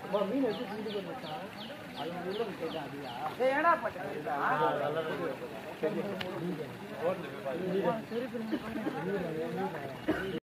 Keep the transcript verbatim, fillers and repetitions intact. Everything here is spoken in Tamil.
மீன் எடுத்து வீட்டுக்கு வந்துட்டான். அது உள்ள கேட்டா அதிகா ஏடா பட்டேன் சரி